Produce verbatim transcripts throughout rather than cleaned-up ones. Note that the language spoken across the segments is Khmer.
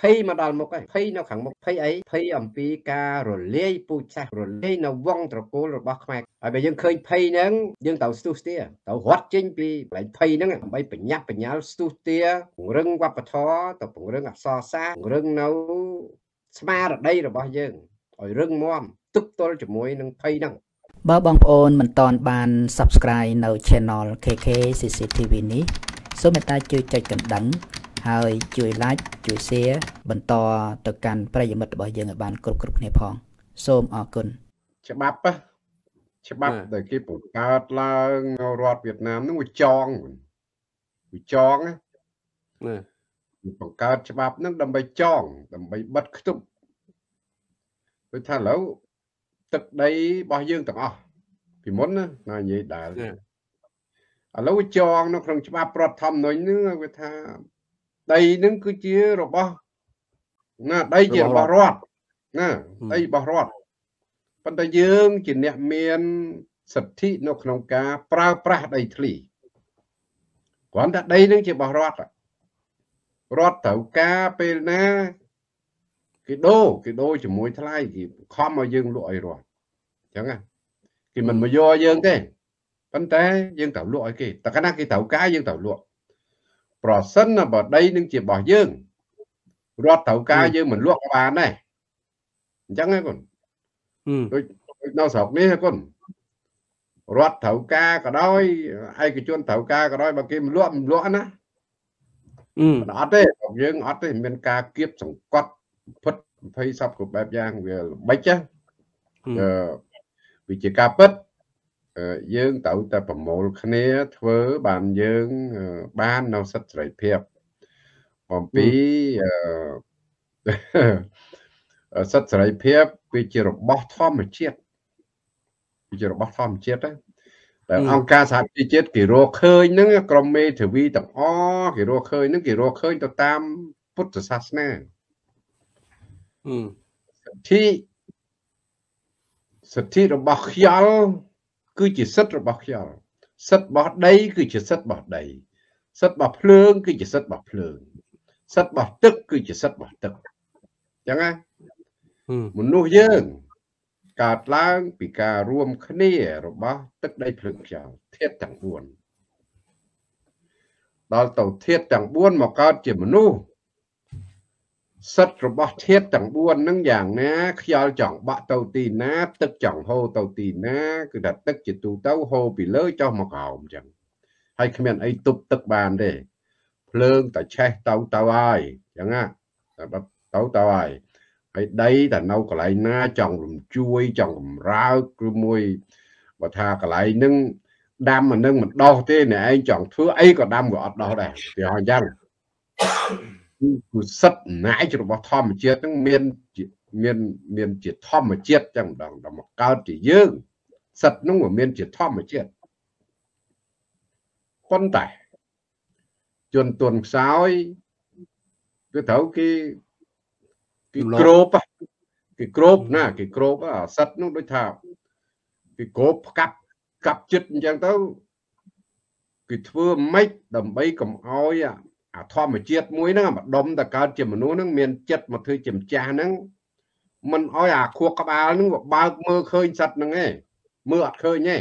phây mà đào một cái phây nó khẳng một phây ấy phây ẩm pi ca rồi lê pu cha rồi lê nó vong rồi cô rồi bác mẹ ở bây giờ khơi phây nắng dương tàu stu tia tàu hót trên pi lại phây nắng bay bị nhát bị nhát stu tia rừng qua bờ thó tàu rừng ở so xa rừng nấu sma ở đây rồi bao giờ ở rừng muam tức tôi chỉ muốn nâng phây nắng បើបងប្អូនមិនទាន់បាន subscribe នៅ channel เค เค ซี ซี ที វី នេះសូមមេត្តាជួយចុចកណ្ដឹងហើយជួយ like ជួយ share បន្តទៅកាន់ប្រិយមិត្តរបស់យើងឲ្យបានគ្រប់គ្រប់គ្នាផងសូមអរគុណច្បាប់ច្បាប់ដែលគេបង្កើតឡើងនៅរដ្ឋវៀតណាមនោះវាចងវាចងណាបង្កើតច្បាប់ហ្នឹងដើម្បីចងដើម្បីបិទខ្ទប់ដូចថាឥឡូវទឹកដីរបស់យើងទាំងអស់ពីមុនណាណានិយាយដែរឥឡូវចងនៅក្នុងច្បាប់រដ្ឋធម្មនុញ្ញហ្នឹងវាថាដីហ្នឹងគឺជារបស់ណាដីជារបស់រដ្ឋណាដីរបស់រដ្ឋប៉ុន្តែយើងជាអ្នកមានសិទ្ធិនៅក្នុងការប្រើប្រាស់ដីធ្លីគ្រាន់តែដីហ្នឹងជារបស់រដ្ឋរដ្ឋត្រូវការពេលណាគេដូរគេដូរជាមួយថ្លៃគេខំឲ្យយើងលក់ឲ្យរដ្ឋអញ្ចឹងណាគេមិនមកយកយើងទេប៉ុន្តែយើងត្រូវលក់ឲ្យគេតែកាលណាគេត្រូវការយើងត្រូវលក់ប្រសិនបើដីនឹងជារបស់យើងរដ្ឋត្រូវការយើងមិនលក់បានដែរអញ្ចឹងណាគុណដូចនៅស្រុកនេះគុណរដ្ឋត្រូវការក៏ដោយឯកជនត្រូវការក៏ដោយបើគេមិនលក់មិនលក់ណាអត់ទេយើងអត់ទេមានការគៀបសង្កត់ផុតភ័យសពគ្រប់បែបយ៉ាងវាល្បិចណាវាជាការពិតយើងត្រូវតែប្រមូលគ្នាធ្វើបានយើងបាននៅសិទ្ធិសេរីភាពអំពីសិទ្ធិសេរីភាពវាជារបស់ធម្មជាតិវាជារបស់ធម្មជាតិណាតែអង្គការសហជីវជាតិគេរកឃើញហ្នឹងក្រមមេធាវីទាំងអស់គេរកឃើញហ្នឹងគេរកឃើញទៅតាមពុទ្ធសាសនាសិទ្ធិសិទ្ធិរបស់ខ្យល់គឺជាសិទ្ធិរបស់ខ្យល់សិទ្ធិរបស់ដីគឺជាសិទ្ធិរបស់ដីសិទ្ធិរបស់ភ្លើងគឺជាសិទ្ធិរបស់ភ្លើងសិទ្ធិរបស់ទឹកគឺជាសិទ្ធិរបស់ទឹកអញ្ចឹងណាមនុស្សយើងកើតឡើងពីការរួមគ្នារបស់ទឹកដីភ្លើងខ្យល់ធាតុទាំងបួនដល់ទៅធាតុទាំងបួនមកកើតជាមនុស្សសិទ្ធិរបស់ធាតុទាំងបួនហ្នឹងយ៉ាងណាខ្យល់ចង់បាក់ទៅទីណាទឹកចង់ហូរទៅទីណាគឺថាទឹកជាទូទៅហូរពីលើចុះមកក្រោមអញ្ចឹងហើយគ្មានអីទប់ទឹកបានទេភ្លើងតែឆេះទៅទៅហើយអញ្ចឹងណាតែទៅទៅហើយហើយដីតែនៅកន្លែងណាចង់រំជួយចង់កំរើកឬមួយបើថាកន្លែងហ្នឹងដាំអានឹងមិនដោះទេអ្នកឯងចង់ធ្វើអីក៏ដាំក៏អត់ដោះដែរវាអញ្ចឹងគឺសិទ្ធិអំណាចរបស់ធម្មជាតិហ្នឹងមានមានមានជាធម្មជាតិចឹងម្ដងដល់មកកើតជាយើងសិទ្ធិហ្នឹងវាមានជាធម្មជាតិប៉ុន្តែជនទន់ខ្សោយគឺត្រូវគេគេក្របគេក្របណាគេក្របអាសិទ្ធិហ្នឹងដូចថាគេក្របផ្កាប់កាប់ចិត្តអញ្ចឹងទៅគេធ្វើម៉េចដើម្បីកុំឲ្យអាធម្មជាតិមួយហ្នឹងម្ដុំតកើតជាមនុស្សហ្នឹងមានចិត្តមកធ្វើជាម្ចាស់ហ្នឹងមិនឲ្យអាខួរក្បាលហ្នឹងបើកមើលឃើញសត្វហ្នឹងឯងមើលអត់ឃើញទេ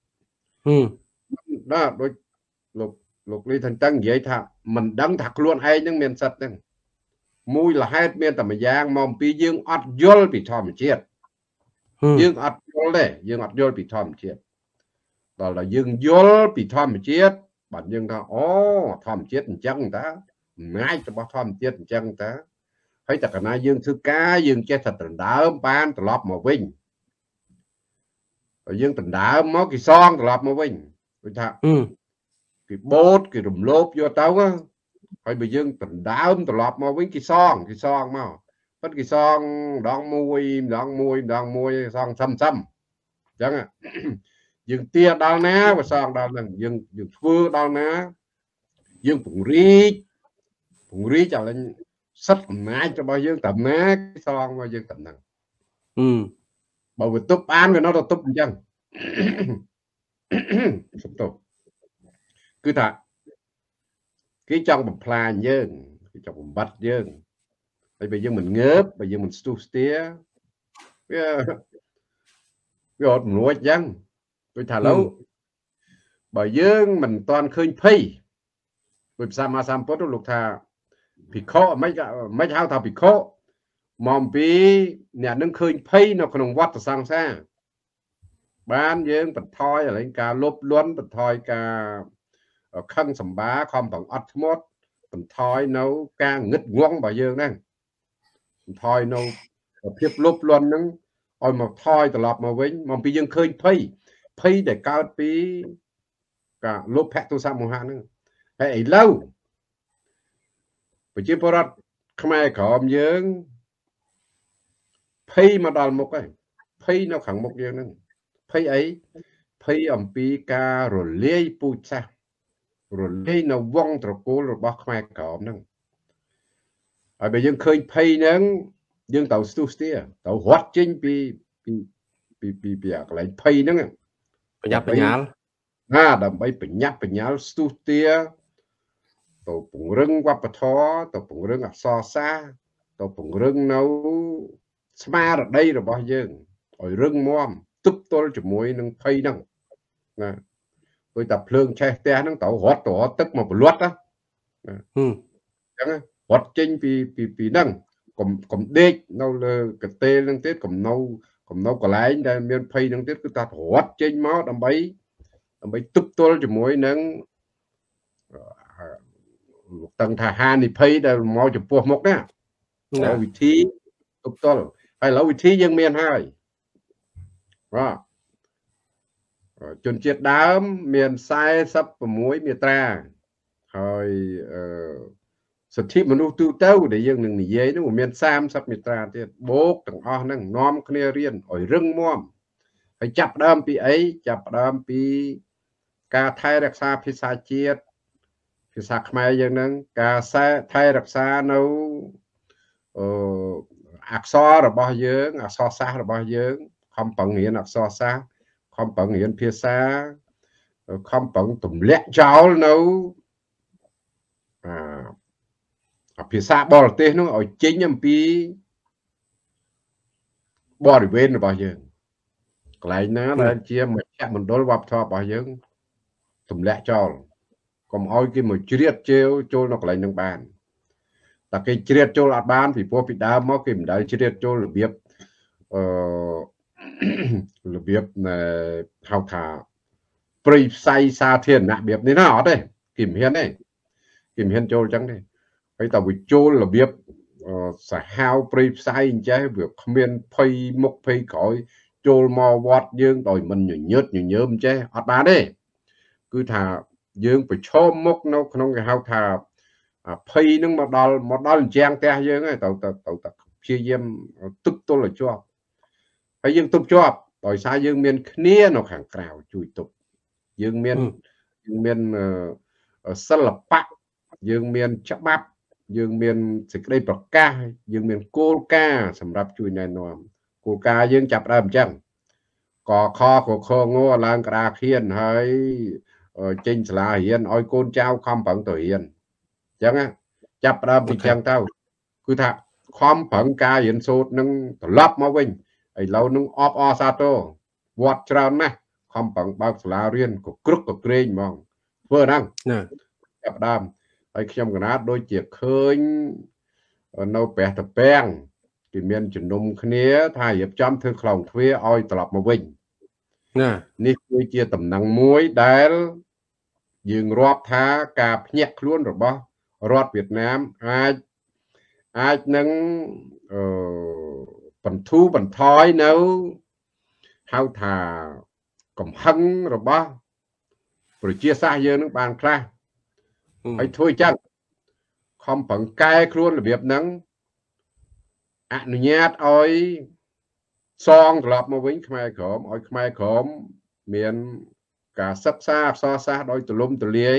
ណាដូចលោកលោកលីថាតឹងនិយាយថាមិនដឹងថាខ្លួនឯងហ្នឹងមានសត្វហ្នឹងមួយលហេតុមានតែម្យ៉ាងមកអំពីយើងអត់យល់ពីធម្មជាតិយើងអត់យល់ទេយើងអត់យល់ពីធម្មជាតិដល់តែយើងយល់ពីធម្មជាតិបាទយើងថាអូធម្មជាតិអញ្ចឹងតាអំណាចរបស់ធម្មជាតិអញ្ចឹងតាហើយតែកាលណាយើងធ្វើការយើងចេះតែដណ្ដើមបានត្រឡប់មកវិញហើយយើងដណ្ដើមមកគេសងត្រឡប់មកវិញដូចថាគេបូតគេរំលោភយកទៅហើយបើយើងដណ្ដើមត្រឡប់មកវិញគេសងគេសងមកប៉ុន្តែគេសងម្ដងមួយម្ដងមួយម្ដងមួយសងសឹមសឹមអញ្ចឹងយើងទាដល់ណាវាសងដល់ហ្នឹងយើងយើងធ្វើដល់ណាយើងពង្រីកពង្រីកឲ្យសិទ្ធិអំណាចរបស់យើងតាមណាគេសងមកយើងតាមហ្នឹងបើវាទប់បានវានៅតែទប់អញ្ចឹងសុំទោសគឺថាគេចង់បំផ្លាញយើងគេចង់បំបត្តិយើងហើយបើយើងមិនងើបបើយើងមិនស្ទុះស្ទាវាវាអត់រួចចឹងដូចថាឡូវបើយើងមិនតាន់ឃើញភ័យដោយភាសាមាសម្ពុទ្ធលោកថាភិក្ខុមិនមិនហៅថាភិក្ខុមកពីអ្នកនឹងឃើញភ័យនៅក្នុងវដ្តសង្សារបានយើងបន្ថយឥឡូវការលុបលន់បន្ថយការខឹងសម្បាខំប្រឹងអត់ធ្មត់បន្ថយនៅការងឹតងងរបស់យើងហ្នឹងបន្ថយនៅភាពលុបលន់ហ្នឹងឲ្យមកថយត្រឡប់មកវិញមកពីយើងឃើញភ័យភ័យដែលកើតពីការលោភៈទោសៈមោហៈហ្នឹងហើយឥឡូវប្រជាពលរដ្ឋខ្មែរក្រមយើងភ័យមកដល់មុខហើយភ័យនៅខាងមុខយើងហ្នឹងភ័យអីភ័យអំពីការរលាយពូជសាសន៍រលាយនៅវង្សត្រកូលរបស់ខ្មែរក្រមហ្នឹងហើយបើយើងឃើញភ័យហ្នឹងយើងត្រូវស្ទុះស្ទាត្រូវរត់ចេញពីពីពីពីពីកន្លែងភ័យហ្នឹងប្រញាប់ប្រញាល់ណាដើម្បីប្រញាប់ប្រញាល់ស្ទុះស្ទាទៅពង្រឹងវប្បធម៌ទៅពង្រឹងអក្សរសាស្ត្រទៅពង្រឹងនៅស្មារតីរបស់យើងឲ្យរឹងមាំទប់ទល់ជាមួយនឹងភ័យហ្នឹងណាដោយតែភ្លើងឆេះផ្ទះហ្នឹងត្រូវរត់ទៅរត់ទឹកមកប្រលត់ណាអញ្ចឹងរត់ចេញពីពីពីហ្នឹងកុំកុំដេកនៅលើកន្ទេលហ្នឹងទៀតកុំនៅកុំនៅកន្លែងដែលមានភ័យហ្នឹងទៀតគឺថារត់ចេញមកដើម្បីដើម្បីទប់ទល់ជាមួយនឹងលោកតឹងថាហានិភ័យដែលមកចំពោះមុខណាវិធីទប់ទល់ហើយឥឡូវវិធីយើងមានហើយបាទជនជាតិដើមមានសែសិបប្រាំមួយមាត្រាហើយអឺសិទ្ធិមនុស្សទូទៅដែលយើងនឹងនិយាយនោះមានសាមសិបមាត្រាទៀតបូកទាំងអស់ហ្នឹងនាំគ្នារៀនឲ្យរឹងមាំហើយចាប់ផ្ដើមពីអីចាប់ផ្ដើមពីការថែរក្សាភាសាជាតិភាសាខ្មែរយើងហ្នឹងការថែរក្សានៅអឺអក្សររបស់យើងអក្សរសាស្ត្ររបស់យើងខំប្រឹងរៀនអក្សរសាស្ត្រខំប្រឹងរៀនភាសាខំប្រឹងទម្លាក់ចោលនៅអាភាសាបរទេសនោះឲ្យចេញអំពីបរិវេណរបស់យើងកន្លែងណាដែលជាមជ្ឈមណ្ឌលវប្បធម៌របស់យើងទម្លាក់ចោលកុំឲ្យគេមកជ្រៀតជេវចូលនៅកន្លែងនឹងបានតែគេជ្រៀតចូលអត់បានពីព្រោះពីដើមមកគេមិនដែលជ្រៀតចូលរបៀបអឺរបៀបហៅថាព្រៃផ្សៃសាធារណៈរបៀបនេះណាអត់ទេគេមិនហ៊ានទេគេមិនហ៊ានចូលអញ្ចឹងទេហើយតែវាចូលរបៀបសាហាវព្រៃផ្សៃអញ្ចេះវាគ្មានភ័យមុខភ័យក្រោយចូលមកវត្តយើងដោយមិនញញើតញញើមអញ្ចេះអត់បានទេគឺថាយើងប្រឈមមុខនៅក្នុងគេហៅថាភ័យនឹងមកដល់មកដល់អញ្ចាំងផ្ទះយើងហើយទៅទៅទៅព្យាយាមទប់ទល់ឲ្យជាប់ហើយយើងទប់ជាប់ដោយសារយើងមានគ្នានៅខាងក្រៅជួយទប់យើងមានយើងមានសិល្បៈយើងមានច្បាប់យើងមានសេចក្តីប្រកាសយើងមានគោលការណ៍សម្រាប់ជួយណែនាំគោលការណ៍យើងចាប់ដើមអញ្ចឹងកខកខងឡើងក្តារខៀនហើយចេញសាលារៀនឲ្យកូនចៅខំប្រឹងទៅរៀនអញ្ចឹងចាប់ដើមពីអញ្ចឹងទៅគឺថាខំប្រឹងការរៀនសូត្រនឹងត្រឡប់មកវិញឥឡូវនឹងអបអរសាទរវត្តច្រើនណាស់ខំប្រឹងបើកសាលារៀនក៏គ្រឹកក៏ក្រែងហ្មងធ្វើហ្នឹងចាប់ដើមហើយខ្ញុំកណាតដូចជាឃើញនៅព្រះតាពាំងគេមានជំនុំគ្នាថារៀបចំធ្វើខ្លោងទ្វារឲ្យត្រឡប់មកវិញណានេះគឺជាតំណែងមួយដែលយើងរាប់ថាការភ្ញាក់ខ្លួនរបស់រដ្ឋវៀតណាមអាចអាចនឹងអឺបន្ធូរបន្ថយនៅហៅថាកំហឹងរបស់ប្រជាសាស្ត្រយើងនឹងបានខ្លះហើយធ្វើចឹងខំប្រឹងកែខ្លួនរបៀបហ្នឹងអនុញ្ញាតឲ្យសងត្រឡប់មកវិញខ្មែរក្រមឲ្យខ្មែរក្រមមានការសិក្សាអក្សរសាស្ត្រដោយទូលំទូលាយ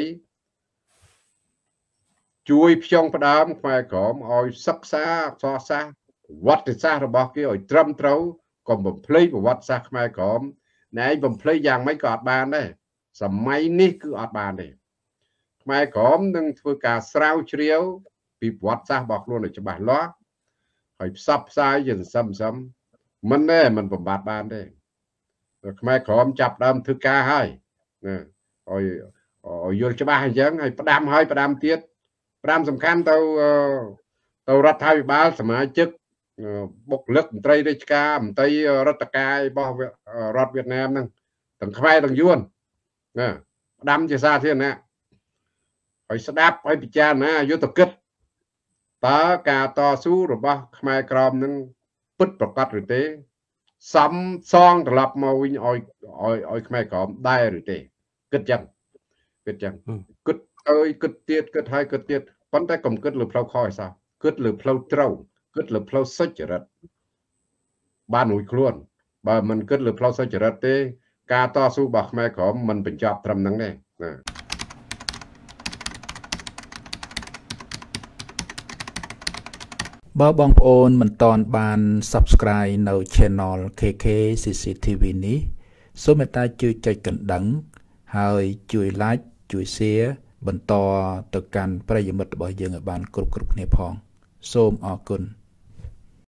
ជួយផ្ចង់ផ្ដើមខ្មែរក្រមឲ្យសិក្សាអក្សរសាស្ត្រវត្តសាស្ត្ររបស់គេឲ្យត្រឹមត្រូវកុំបំភ្លេចប្រវត្តិសាស្ត្រខ្មែរក្រមណែឯងបំភ្លេចយ៉ាងម៉េចក៏អត់បានដែរសម័យនេះគឺអត់បានទេខ្មែរក្រមនឹងធ្វើការស្រាវជ្រាវពីប្រវត្តិសាស្ត្ររបស់ខ្លួនឲ្យច្បាស់លាស់ phải sắp sai dần xăm xăm mình đây mình phẩm bát ban đây mai khóm chập đam thứ ca hai rồi rồi vô cho ba hay giấc hay đam hai đam tiết đam sầm khăn tàu tàuรัฐไทย ba สมาชิกบกเลิกไตรเดชกามไตรรัตกายบ่รัฐเวียดนามนั่งตั้งใครตั้งยวนนะดำจะซาเทียนนะไปสดับไปพิจารณายุติกิจตากาต่อสู้หรือบ่ขมายกรอมนั่งปึ๊ดประกาศหรือเตซ้ำซองตลับมาวิ่งอ้อยอ้อยอ้อยขมายกรอมได้หรือเตกิจจังกิจจังกิจเอ้ยกิจเตียดกิจไทยกิจเตียดปันแต่กลมกิจหรือเพลาคอยซะกิจหรือเพลาเต้ากิจหรือเพลาสัจรัตบ้านหนุ่ยคล้วนบ่มันกิจหรือเพลาสัจรัตเตกาต่อสู้บ่ขมายกรอมมันเป็นจอบทำนั่งแน่បើបងប្អូនមិនទាន់បាន subscribe នៅ channel เค เค ซี ซี ที วี នេះសូមមេត្តាជួយចុចកណ្ដឹងហើយជួយ like ជួយ share បន្តទៅកាន់ប្រិយមិត្តរបស់យើងឲ្យបានគ្រប់គ្រប់គ្នាផងសូមអរគុណ